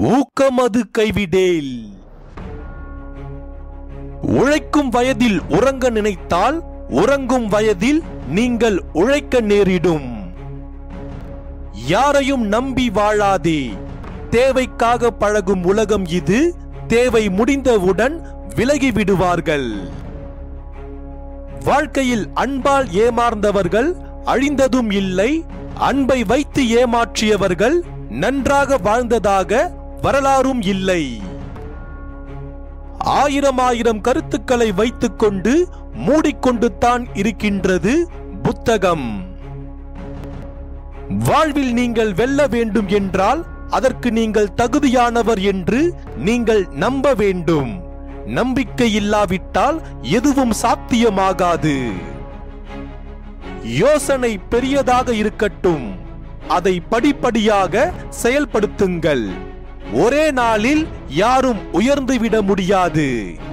ஊக்கமது கைவிடேல். உழைக்கும் வயதில் உறங்க நினைத்தால் உறங்கும் வயதில் நீங்கள் உழைக்க நேரிடும். யாரையும் நம்பி வாழாதே. தேவைக்காக பழகும் உலகம் இது. தேவை முடிந்தவுடன் விலகி விடுவார்கள். வாழ்க்கையில் அன்பால் ஏமாந்தவர்கள் அழிந்ததும் இல்லை. அன்பை வைத்து ஏமாற்றியவர்கள் நன்றாக வாழ்ந்ததாக வரலாறும் இல்லை. ஆயிரம் கருத்துக்களை வைத்துக்கொண்டு மூடிக்கொண்டு தான் இருக்கின்றது புத்தகம். வாழ்வில் நீங்கள் வெல்ல வேண்டும் என்றால் அதற்கு நீங்கள் தகுதியானவர் என்று நீங்கள் நம்ப வேண்டும். நம்பிக்கை இல்லாவிட்டால் எதுவும் சாத்தியமாகாது. யோசனை பெரியதாக இருக்கட்டும், அதை படிப்படியாக செயல்படுத்துங்கள். ஒரே நாளில் யாரும் உயர்ந்துவிட முடியாது.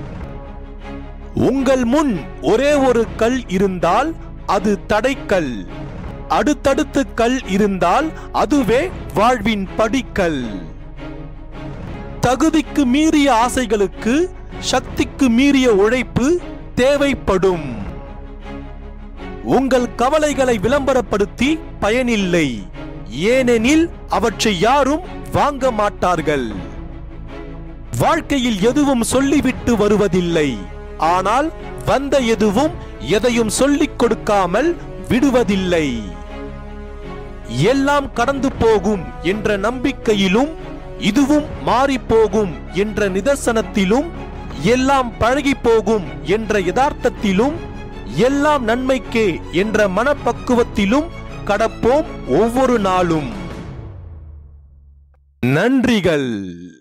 உங்கள் முன் ஒரே ஒரு கல் இருந்தால் அது தடைக்கல். அடுத்தடுத்து கல் இருந்தால் அதுவே வாழ்வின் படிக்கல். தகுதிக்கு மீறிய ஆசைகளுக்கு சக்திக்கு மீறிய உழைப்பு தேவைப்படும். உங்கள் கவலைகளை விளம்பரப்படுத்தி பயனில்லை. ஏனெனில் அவற்றை யாரும் வாங்க மாட்டார்கள். வாழ்க்கையில் எதுவும் சொல்லிவிட்டு வருவதில்லை. ஆனால் வந்த எதுவும் எதையும் சொல்லிக் கொடுக்காமல் விடுவதில்லை. எல்லாம் கடந்து போகும் என்ற நம்பிக்கையிலும் இதுவும் மாறி போகும் என்ற நிதர்சனத்திலும் எல்லாம் பழகி போகும் என்ற யதார்த்தத்திலும் எல்லாம் நன்மைக்கே என்ற மனப்பக்குவத்திலும் கடப்போம் ஒவ்வொரு நாளும். நன்றிகள்.